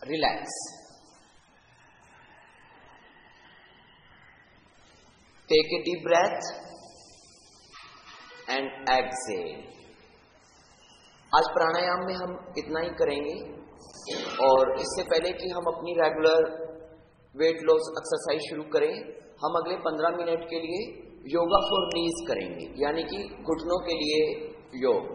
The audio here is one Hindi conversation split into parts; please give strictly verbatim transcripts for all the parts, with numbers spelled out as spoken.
Relax. Take a deep breath and exhale. आज प्राणायाम में हम इतना ही करेंगे और इससे पहले कि हम अपनी रेगुलर वेट लॉस एक्सरसाइज शुरू करें, हम अगले पंद्रह मिनट के लिए योगा फॉर नीज करेंगे, यानी कि घुटनों के लिए योग।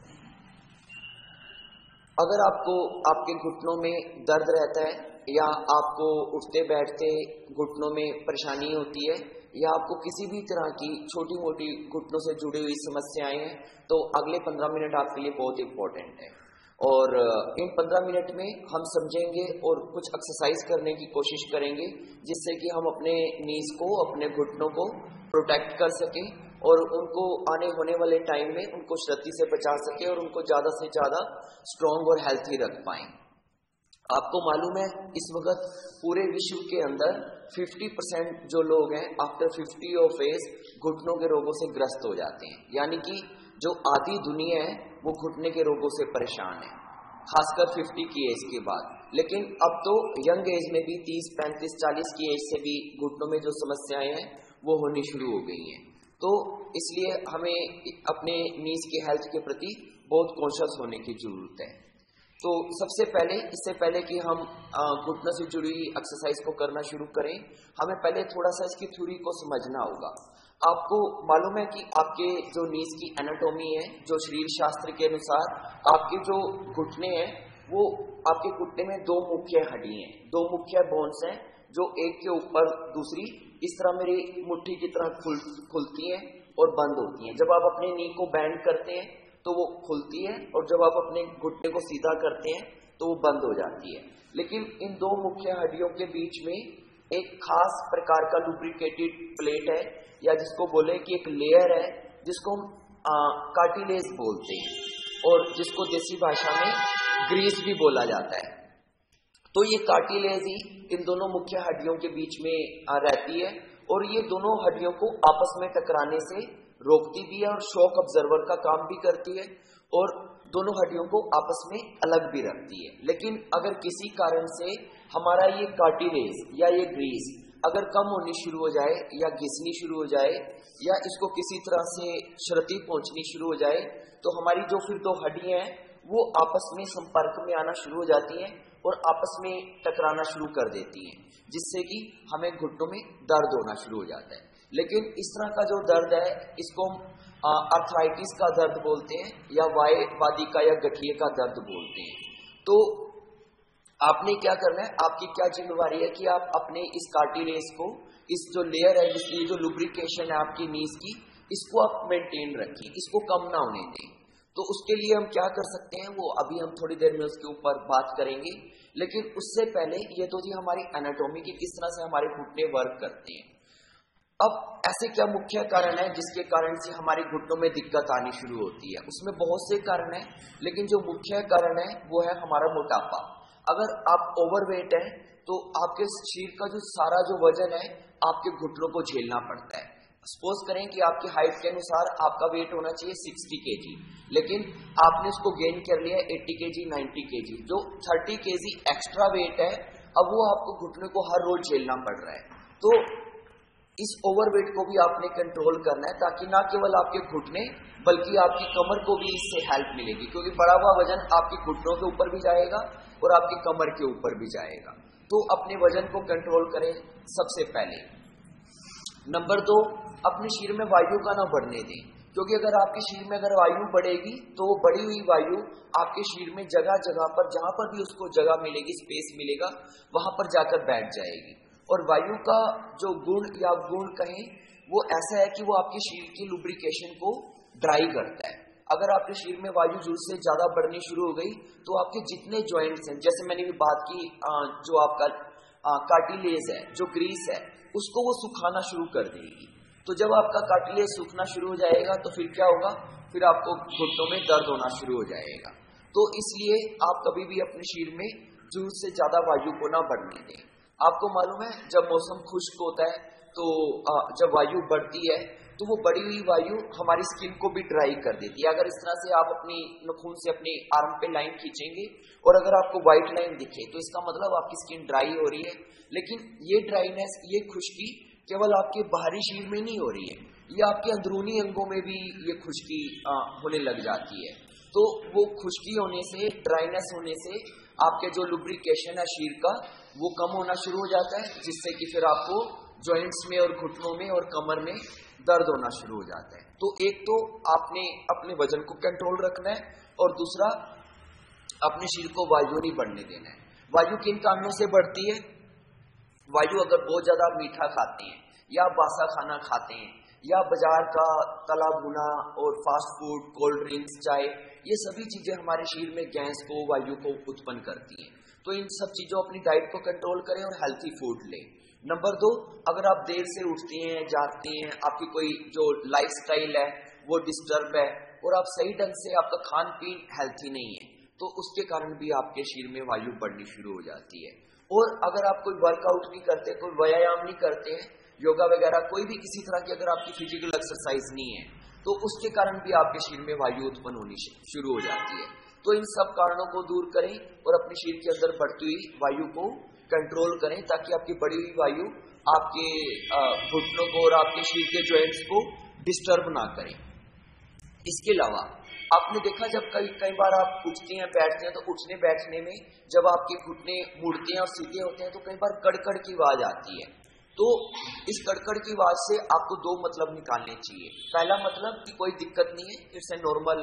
अगर आपको आपके घुटनों में दर्द रहता है या आपको उठते बैठते घुटनों में परेशानी होती है या आपको किसी भी तरह की छोटी मोटी घुटनों से जुड़ी हुई समस्याएं हैं, तो अगले पंद्रह मिनट आपके लिए बहुत इंपॉर्टेंट है। और इन पंद्रह मिनट में हम समझेंगे और कुछ एक्सरसाइज करने की कोशिश करेंगे जिससे कि हम अपने नीज को, अपने घुटनों को प्रोटेक्ट कर सकें और उनको आने होने वाले टाइम में उनको क्षति से बचा सके और उनको ज्यादा से ज्यादा स्ट्रॉन्ग और हेल्थी रख पाएं। आपको मालूम है इस वक्त पूरे विश्व के अंदर पचास परसेंट जो लोग हैं आफ्टर फिफ्टी ऑफ एज घुटनों के रोगों से ग्रस्त हो जाते हैं, यानी कि जो आधी दुनिया है वो घुटने के रोगों से परेशान है, खासकर पचास की एज के बाद। लेकिन अब तो यंग एज में भी तीस, पैंतीस, चालीस की एज से भी घुटनों में जो समस्याएं हैं वो होनी शुरू हो गई हैं। तो इसलिए हमें अपने नीज के हेल्थ के प्रति बहुत कॉन्शियस होने की जरूरत है। तो सबसे पहले, इससे पहले कि हम घुटनों से जुड़ी एक्सरसाइज को करना शुरू करें, हमें पहले थोड़ा सा इसकी थ्योरी को समझना होगा। आपको मालूम है कि आपके जो नीज की एनाटॉमी है, जो शरीर शास्त्र के अनुसार आपके जो घुटने हैं वो आपके घुटने में दो मुख्य हड्डी हैं, दो मुख्य बोन्स हैं जो एक के ऊपर दूसरी इस तरह मेरी मुट्ठी की तरह खुल खुलती हैं और बंद होती हैं। जब आप अपने नी को बैंड करते हैं तो वो खुलती है और जब आप अपने घुटने को सीधा करते हैं तो वो बंद हो जाती है। लेकिन इन दो मुख्य हड्डियों के बीच में एक खास प्रकार का लुब्रिकेटेड प्लेट है, या जिसको बोले कि एक लेयर है, जिसको हम कार्टिलेज बोलते हैं और जिसको देसी भाषा में ग्रीस भी बोला जाता है। तो ये कार्टिलेज ही इन दोनों मुख्य हड्डियों के बीच में रहती है और ये दोनों हड्डियों को आपस में टकराने से रोकती भी है और शॉक ऑब्जर्वर का काम भी करती है और दोनों हड्डियों को आपस में अलग भी रखती है। लेकिन अगर किसी कारण से हमारा ये कार्टिलेज या ये ग्रीस अगर कम होनी शुरू हो जाए या घिसनी शुरू हो जाए या इसको किसी तरह से क्षति पहुंचनी शुरू हो जाए, तो हमारी जो फिर दो हड्डियां हैं वो आपस में संपर्क में आना शुरू हो जाती हैं और आपस में टकराना शुरू कर देती हैं, जिससे कि हमें घुटनों में दर्द होना शुरू हो जाता है। लेकिन इस तरह का जो दर्द है इसको हम आर्थराइटिस का दर्द बोलते हैं या वाय वादिका या गठिए का दर्द बोलते हैं। तो आपने क्या करना है, आपकी क्या जिम्मेवारी है कि आप अपने इस कार्टिलेज को, इस जो लेयर है, इसलिए जो लुब्रिकेशन है आपकी नीज की, इसको आप मेंटेन रखिए, इसको कम ना होने दें। तो उसके लिए हम क्या कर सकते हैं वो अभी हम थोड़ी देर में उसके ऊपर बात करेंगे। लेकिन उससे पहले ये तो थी हमारी एनाटॉमी की, किस तरह से हमारे घुटने वर्क करते हैं। अब ऐसे क्या मुख्य कारण है जिसके कारण से हमारे घुटनों में दिक्कत आनी शुरू होती है? उसमें बहुत से कारण हैं, लेकिन जो मुख्य कारण है वो है हमारा मोटापा। अगर आप ओवरवेट हैं तो आपके शरीर का जो सारा जो वजन है आपके घुटनों को झेलना पड़ता है। सपोज करें कि आपकी हाइट के अनुसार आपका वेट होना चाहिए साठ केजी, लेकिन आपने उसको गेन कर लिया अस्सी केजी, नब्बे केजी, जो तीस केजी एक्स्ट्रा वेट है अब वो आपको घुटने को हर रोज झेलना पड़ रहा है। तो इस ओवरवेट को भी आपने कंट्रोल करना है ताकि ना केवल आपके घुटने बल्कि आपकी कमर को भी इससे हेल्प मिलेगी, क्योंकि बढ़ा हुआ वजन आपके घुटनों के ऊपर भी जाएगा और आपकी कमर के ऊपर भी जाएगा। तो अपने वजन को कंट्रोल करें सबसे पहले। नंबर दो, अपने शरीर में वायु का ना बढ़ने दें, क्योंकि अगर आपके शरीर में अगर वायु बढ़ेगी तो वो बढ़ी हुई वायु आपके शरीर में जगह जगह पर, जहां पर भी उसको जगह मिलेगी, स्पेस मिलेगा, वहां पर जाकर बैठ जाएगी। और वायु का जो गुण या गुण कहें वो ऐसा है कि वो आपके शरीर की लुब्रिकेशन को ड्राई करता है। अगर आपके शरीर में वायु जरूरत से ज्यादा बढ़नी शुरू हो गई तो आपके जितने जॉइंट्स हैं, जैसे मैंने भी बात की, जो आपका कार्टिलेज है, जो ग्रीस है, उसको वो सुखाना शुरू कर देगी। तो जब आपका कार्टिलेज सूखना शुरू हो जाएगा तो फिर क्या होगा, फिर आपको घुटनों में दर्द होना शुरू हो जाएगा। तो इसलिए आप कभी भी अपने शरीर में जरूरत से ज्यादा वायु को ना बढ़ने दें। आपको मालूम है जब मौसम खुश्क होता है तो जब वायु बढ़ती है तो वो बढ़ी हुई वायु हमारी स्किन को भी ड्राई कर देती है। अगर इस तरह से आप अपनी नाखून से अपने आर्म पे लाइन खींचेंगे और अगर आपको व्हाइट लाइन दिखे तो इसका मतलब आपकी स्किन ड्राई हो रही है। लेकिन ये ड्राइनेस, ये खुश्की केवल आपके बाहरी शरीर में नहीं हो रही है, ये आपके अंदरूनी अंगों में भी ये खुश्की होने लग जाती है। तो वो खुश्की होने से, ड्राइनेस होने से आपके जो लुब्रिकेशन है शरीर का वो कम होना शुरू हो जाता है, जिससे कि फिर आपको जॉइंट्स में और घुटनों में और कमर में दर्द होना शुरू हो जाता है। तो एक तो आपने अपने वजन को कंट्रोल रखना है और दूसरा अपने शरीर को वायु नहीं बढ़ने देना है। वायु किन कारणों से बढ़ती है? वायु अगर बहुत ज्यादा मीठा खाते हैं या बासा खाना खाते हैं या बाजार का तला भुना और फास्ट फूड, कोल्ड ड्रिंक्स, चाय, ये सभी चीजें हमारे शरीर में गैस को, वायु को उत्पन्न करती हैं। तो इन सब चीजों अपनी डाइट को कंट्रोल करें और हेल्थी फूड लें। नंबर दो, अगर आप देर से उठते हैं, जागते हैं, आपकी कोई जो लाइफस्टाइल है वो डिस्टर्ब है और आप सही ढंग से, आपका खान पीन हेल्थी नहीं है, तो उसके कारण भी आपके शरीर में वायु बढ़नी शुरू हो जाती है। और अगर आप कोई वर्कआउट नहीं करते, कोई व्यायाम नहीं करते हैं, योगा वगैरह कोई भी किसी तरह की अगर आपकी फिजिकल एक्सरसाइज नहीं है, तो उसके कारण भी आपके शरीर में वायु उत्पन्न होनी शुरू हो जाती है। तो इन सब कारणों को दूर करें और अपने शरीर के अंदर बढ़ती हुई वायु को कंट्रोल करें, ताकि आपकी बढ़ी हुई वायु आपके घुटनों को और आपके शरीर के जॉइंट्स को डिस्टर्ब ना करें। इसके अलावा आपने देखा, जब कई कई बार आप उठते हैं, बैठते हैं, तो उठने बैठने में जब आपके घुटने मुड़ते हैं और सीधे होते हैं तो कई बार कड़कड़ की आवाज आती है। तो इस कड़कड़ की आवाज से आपको दो मतलब निकालने चाहिए। पहला मतलब कि कोई दिक्कत नहीं है, it's a normal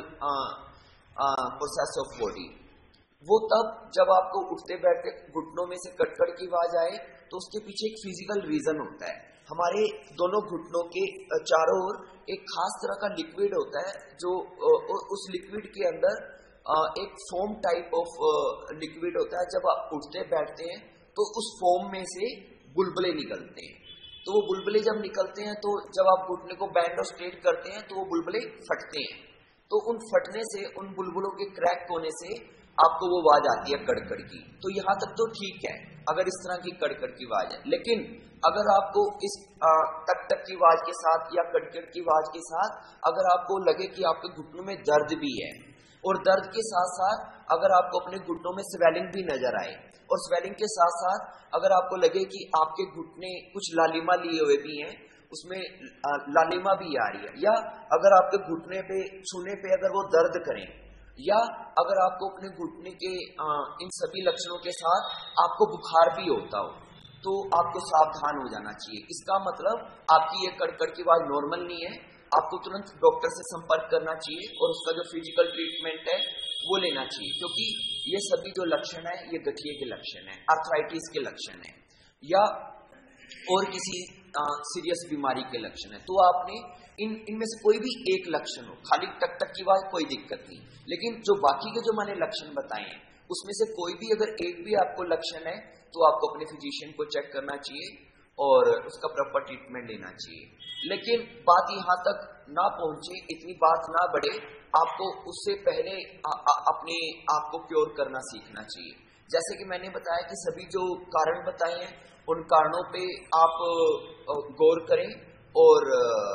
process of body. वो तब जब आपको उठते बैठते घुटनों में से कड़कड़ की आवाज आए तो उसके पीछे एक फिजिकल रीजन होता है। हमारे दोनों घुटनों के चारों ओर एक खास तरह का लिक्विड होता है, जो उस लिक्विड के अंदर एक फोम टाइप ऑफ लिक्विड होता है। जब आप उठते बैठते हैं तो उस फोम में से बुलबुले निकलते हैं। तो वो बुलबुले जब निकलते हैं तो जब आप घुटने को बैंड और स्ट्रेट करते हैं तो वो बुलबुले फटते हैं। तो उन फटने से, उन बुलबुलों के क्रैक होने से आपको वो आवाज आती है कड़कड़ की। तो यहां तक तो ठीक है अगर इस तरह की कड़कड़ की आवाज है। लेकिन अगर आपको इस टक टक की आवाज के साथ या कड़कड़ की आवाज के साथ अगर आपको लगे कि आपके घुटनों में दर्द भी है, और दर्द के साथ साथ अगर आपको अपने घुटनों में स्वेलिंग भी नजर आए, और स्वेलिंग के साथ साथ अगर आपको लगे कि आपके घुटने कुछ लालिमा लिए हुए भी हैं, उसमें लालिमा भी आ रही है, या अगर आपके घुटने पे छूने पे अगर वो दर्द करें, या अगर आपको अपने घुटने के आ, इन सभी लक्षणों के साथ आपको बुखार भी होता हो, तो आपको सावधान हो जाना चाहिए। इसका मतलब आपकी ये कड़कड़ की आवाज नॉर्मल नहीं है, आपको तुरंत डॉक्टर से संपर्क करना चाहिए और उसका जो फिजिकल ट्रीटमेंट है वो लेना चाहिए, क्योंकि ये सभी जो लक्षण है ये गठिए के लक्षण है, आर्थराइटिस के लक्षण है, या और किसी सीरियस बीमारी के लक्षण है। तो आपने इन इनमें से कोई भी एक लक्षण हो, खाली टक टक की आवाज कोई दिक्कत नहीं, लेकिन जो बाकी के जो मैंने लक्षण बताए हैं उसमें से कोई भी अगर एक भी आपको लक्षण है तो आपको अपने फिजिशियन को चेक करना चाहिए और उसका प्रॉपर ट्रीटमेंट लेना चाहिए। लेकिन बात यहाँ तक ना पहुंचे, इतनी बात ना बढ़े, आपको उससे पहले आ, आ, अपने आप को क्योर करना सीखना चाहिए। जैसे कि मैंने बताया कि सभी जो कारण बताए हैं उन कारणों पे आप गौर करें और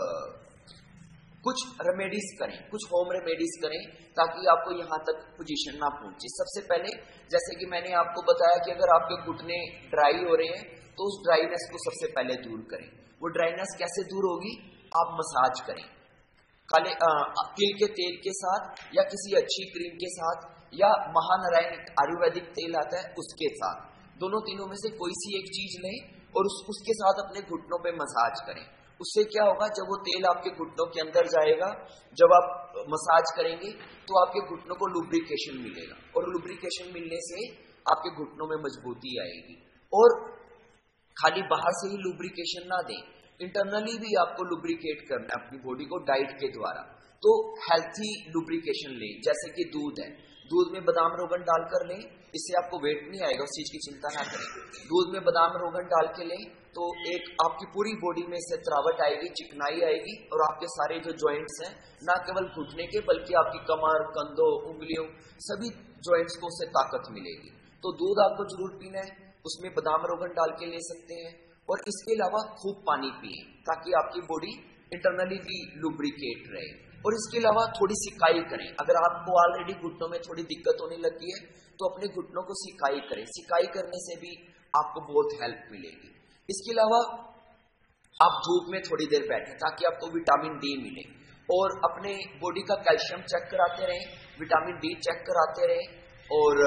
कुछ रेमेडीज करें, कुछ होम रेमेडीज करें, ताकि आपको यहाँ तक पोजीशन ना पहुंचे। सबसे पहले जैसे कि मैंने आपको बताया कि अगर आपके घुटने ड्राई हो रहे हैं तो उस ड्राइनेस को सबसे पहले दूर करें। वो ड्राइनेस कैसे दूर होगी? आप मसाज करें, काले तिल के तेल के साथ या किसी अच्छी क्रीम के साथ, या महानारायण आयुर्वेदिक तेल आता है उसके साथ, दोनों तीनों में से कोई सी एक चीज लें और उस, उसके साथ अपने घुटनों पे मसाज करें। उससे क्या होगा, जब वो तेल आपके घुटनों के अंदर जाएगा, जब आप मसाज करेंगे तो आपके घुटनों को लुब्रिकेशन मिलेगा, और लुब्रिकेशन मिलने से आपके घुटनों में मजबूती आएगी। और खाली बाहर से ही लुब्रिकेशन ना दें, इंटरनली भी आपको लुब्रिकेट करना है अपनी बॉडी को डाइट के द्वारा। तो हेल्थी लुब्रिकेशन लें, जैसे कि दूध है, दूध में बादाम रोगन डालकर लें, इससे आपको वेट नहीं आएगा, उस चीज की चिंता ना करें। दूध में बादाम रोगन डाल के लें तो एक आपकी पूरी बॉडी में से त्रावट आएगी, चिकनाई आएगी, और आपके सारे जो जॉइंट्स हैं, ना केवल घुटने के बल्कि आपकी कमर, कंधों, उंगलियों, सभी जॉइंट्स को उससे ताकत मिलेगी। तो दूध आपको जरूर पीना है, उसमें बादाम रोगन डाल के ले सकते हैं। और इसके अलावा खूब पानी पिए ताकि आपकी बॉडी इंटरनली भी लुब्रिकेट रहे। और इसके अलावा थोड़ी सिकाई करें। अगर आपको ऑलरेडी घुटनों में थोड़ी दिक्कत होने लगी है तो अपने घुटनों को सिकाई करें। सिकाई करने से भी आपको बहुत हेल्प मिलेगी। इसके अलावा आप धूप में थोड़ी देर बैठें ताकि आपको विटामिन डी मिले। और अपने बॉडी का कैल्शियम चेक कराते रहें, विटामिन डी चेक कराते रहें। और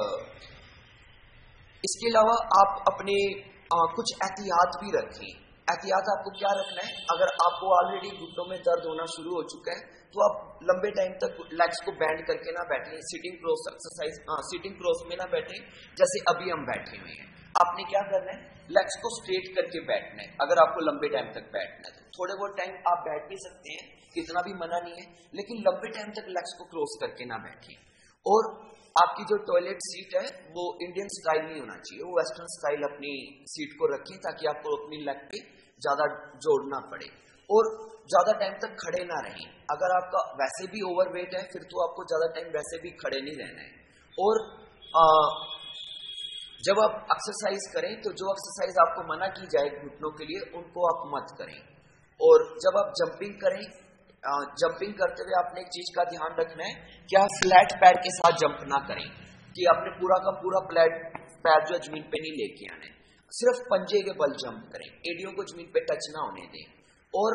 इसके अलावा आप अपने आ, कुछ एहतियात भी रखें। एहतियात आपको क्या रखना है? अगर आपको ऑलरेडी घुटनों में दर्द होना शुरू हो चुका है तो आप लंबे टाइम तक लेग्स को बैंड करके ना बैठें, sitting cross exercise sitting cross में ना बैठें जैसे अभी हम बैठे हुए हैं। आपने क्या करना है? लेग्स को स्ट्रेट करके बैठना है। अगर आपको लंबे टाइम तक बैठना है तो थोड़े बहुत टाइम आप बैठ भी सकते हैं, कितना भी मना नहीं है, लेकिन लंबे टाइम तक लेग्स को क्रॉस करके ना बैठें। और आपकी जो टॉयलेट सीट है वो इंडियन स्टाइल नहीं होना चाहिए, वो वेस्टर्न स्टाइल अपनी सीट को रखें ताकि आपको अपनी लेग पे ज्यादा जोड़ना पड़े। और ज्यादा टाइम तक खड़े ना रहें। अगर आपका वैसे भी ओवरवेट है फिर तो आपको ज्यादा टाइम वैसे भी खड़े नहीं रहना है। और आ, जब आप एक्सरसाइज करें तो जो एक्सरसाइज आपको मना की जाए घुटनों के लिए उनको आप मत करें। और जब आप जंपिंग करें, जंपिंग करते हुए आपने एक चीज का ध्यान रखना है कि आप फ्लैट पैर के साथ जंप ना करें, कि आपने पूरा का पूरा फ्लैट पैर जो जमीन पे नहीं लेके आना है, सिर्फ पंजे के बल जंप करें, एडियों को जमीन पे टच ना होने दें। और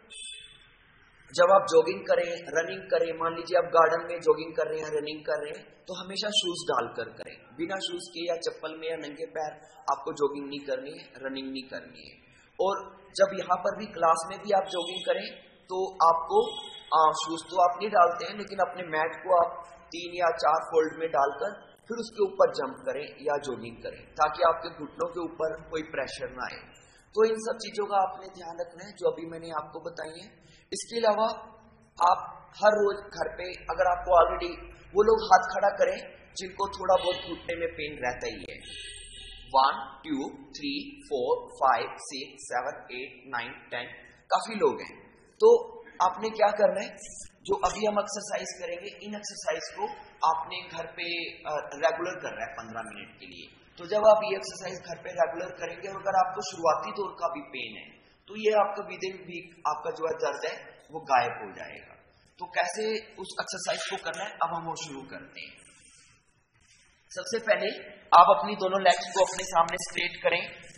जब आप जॉगिंग करें, रनिंग करें, मान लीजिए आप गार्डन में जॉगिंग कर रहे हैं, रनिंग कर रहे हैं, तो हमेशा शूज डालकर करें। बिना शूज के या चप्पल में या नंगे पैर आपको जॉगिंग नहीं करनी है, रनिंग नहीं करनी है। और जब यहाँ पर भी क्लास में भी आप जॉगिंग करें तो आपको शूज तो आप नहीं डालते हैं, लेकिन अपने मैट को आप तीन या चार फोल्ड में डालकर फिर उसके ऊपर जंप करें या जॉगिंग करें ताकि आपके घुटनों के ऊपर कोई प्रेशर ना आए। तो इन सब चीजों का आपने ध्यान रखना है जो अभी मैंने आपको बताई है। इसके अलावा आप हर रोज घर पे, अगर आपको ऑलरेडी, वो लोग हाथ खड़ा करें जिनको थोड़ा बहुत घुटने में पेन रहता ही है। One two three four five six seven eight nine ten, काफी लोग हैं। तो आपने क्या करना है, जो अभी हम एक्सरसाइज करेंगे इन एक्सरसाइज को आपने घर पे रेगुलर करना है पंद्रह मिनट के लिए। तो जब आप ये एक्सरसाइज घर पे रेगुलर करेंगे और अगर आपको शुरुआती दौर का भी पेन है तो ये आपका विद इन वीक आपका जो है दर्द है वो गायब हो जाएगा। तो कैसे उस एक्सरसाइज को करना है अब हम वो शुरू करते हैं। सबसे पहले आप अपनी दोनों लेग्स को अपने सामने स्ट्रेट करें